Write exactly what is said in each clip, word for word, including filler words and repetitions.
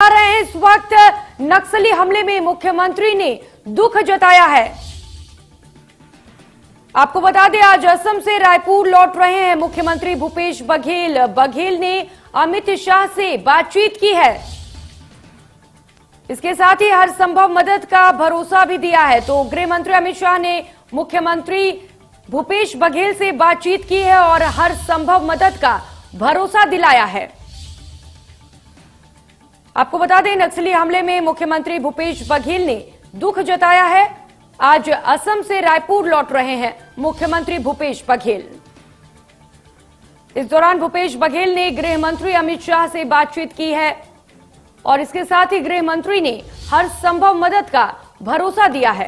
आ रहे हैं इस वक्त नक्सली हमले में मुख्यमंत्री ने दुख जताया है। आपको बता दें, आज असम से रायपुर लौट रहे हैं मुख्यमंत्री भूपेश बघेल। बघेल ने अमित शाह से बातचीत की है, इसके साथ ही हर संभव मदद का भरोसा भी दिया है। तो गृह मंत्री अमित शाह ने मुख्यमंत्री भूपेश बघेल से बातचीत की है और हर संभव मदद का भरोसा दिलाया है। आपको बता दें, नक्सली हमले में मुख्यमंत्री भूपेश बघेल ने दुख जताया है। आज असम से रायपुर लौट रहे हैं मुख्यमंत्री भूपेश बघेल। इस दौरान भूपेश बघेल ने गृह मंत्री अमित शाह से बातचीत की है और इसके साथ ही गृह मंत्री ने हर संभव मदद का भरोसा दिया है।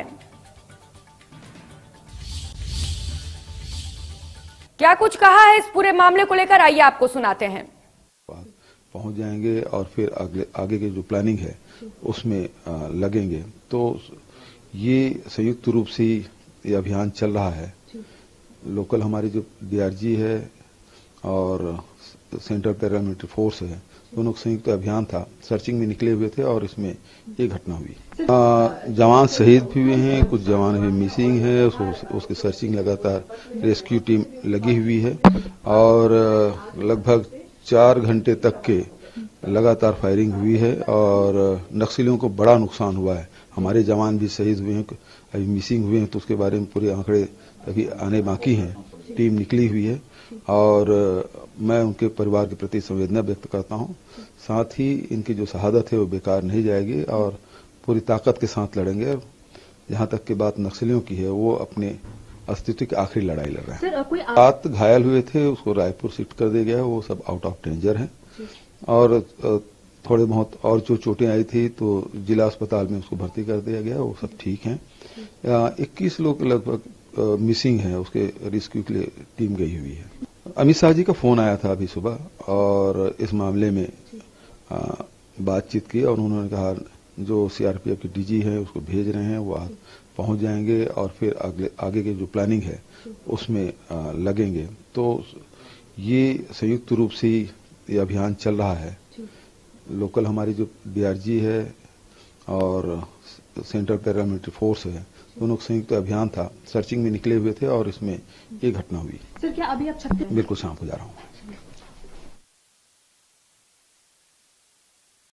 क्या कुछ कहा है इस पूरे मामले को लेकर, आइए आपको सुनाते हैं। पहुंच जाएंगे और फिर आगे आगे की जो प्लानिंग है उसमें लगेंगे। तो ये संयुक्त रूप से ये अभियान चल रहा है। लोकल हमारी जो डीआरजी है और सेंट्रल पैरामिलिट्री फोर्स है, दोनों संयुक्त अभियान था। सर्चिंग में निकले हुए थे और इसमें ये घटना हुई। जवान शहीद भी हुए हैं, कुछ जवान भी मिसिंग है। उसको उसकी सर्चिंग लगातार रेस्क्यू टीम लगी हुई है और लगभग चार घंटे तक के लगातार फायरिंग हुई है और नक्सलियों को बड़ा नुकसान हुआ है। हमारे जवान भी शहीद हुए हैं, अभी मिसिंग हुए हैं, तो उसके बारे में पूरे आंकड़े अभी आने बाकी हैं। टीम निकली हुई है और मैं उनके परिवार के प्रति संवेदना व्यक्त करता हूं। साथ ही इनकी जो शहादत है वो बेकार नहीं जाएगी और पूरी ताकत के साथ लड़ेंगे। जहां तक की बात नक्सलियों की है, वो अपने अस्तित्व की आखिरी लड़ाई लड़ रहे हैं। सात घायल हुए थे, उसको रायपुर शिफ्ट कर दिया गया है, वो सब आउट ऑफ डेंजर हैं। और थोड़े बहुत और जो चोटें आई थी तो जिला अस्पताल में उसको भर्ती कर दिया गया, वो सब ठीक हैं। इक्कीस लोग लगभग मिसिंग हैं, उसके रेस्क्यू के लिए टीम गई हुई है। अमित शाह जी का फोन आया था अभी सुबह और इस मामले में बातचीत की और उन्होंने कहा जो सीआरपीएफ के डीजी है उसको भेज रहे हैं, वो पहुंच जाएंगे और फिर आगे आगे की जो प्लानिंग है उसमें लगेंगे। तो ये संयुक्त रूप से ये अभियान चल रहा है। लोकल हमारी जो डीआरजी है और सेंट्रल पैरामिलिट्री फोर्स है, दोनों संयुक्त अभियान था। सर्चिंग में निकले हुए थे और इसमें ये घटना हुई। सर, क्या अभी आप छत्तीसगढ़? बिल्कुल शाम को जा रहा हूँ।